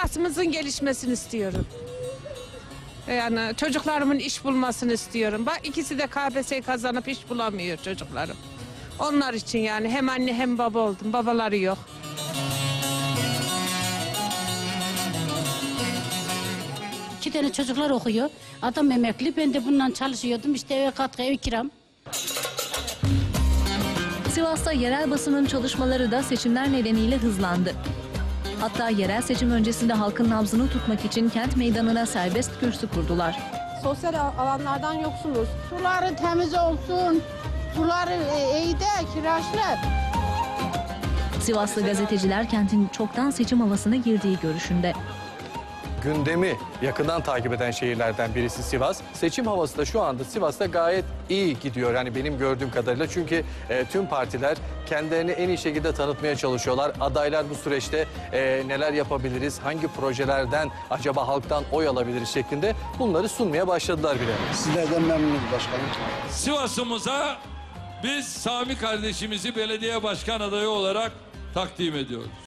Sivas'ımızın gelişmesini istiyorum. Yani çocuklarımın iş bulmasını istiyorum. Bak ikisi de KPSS kazanıp iş bulamıyor çocuklarım. Onlar için yani hem anne hem baba oldum. Babaları yok. İki tane çocuklar okuyor. Adam emekli. Ben de bundan çalışıyordum. İşte eve katkı, ev kiram. Sivas'ta yerel basının çalışmaları da seçimler nedeniyle hızlandı. Hatta yerel seçim öncesinde halkın nabzını tutmak için kent meydanına serbest kürsü kurdular. Sosyal alanlardan yoksunuz. Suları temiz olsun. Suları iyi de kireçler. Sivaslı gazeteciler kentin çoktan seçim havasına girdiği görüşünde. Gündemi yakından takip eden şehirlerden birisi Sivas. Seçim havası da şu anda Sivas'ta gayet iyi gidiyor. Yani benim gördüğüm kadarıyla çünkü tüm partiler kendilerini en iyi şekilde tanıtmaya çalışıyorlar. Adaylar bu süreçte neler yapabiliriz, hangi projelerden acaba halktan oy alabiliriz şeklinde bunları sunmaya başladılar bile. Sizlerden memnunuz başkanım. Sivas'ımıza biz Sami kardeşimizi belediye başkan adayı olarak takdim ediyoruz.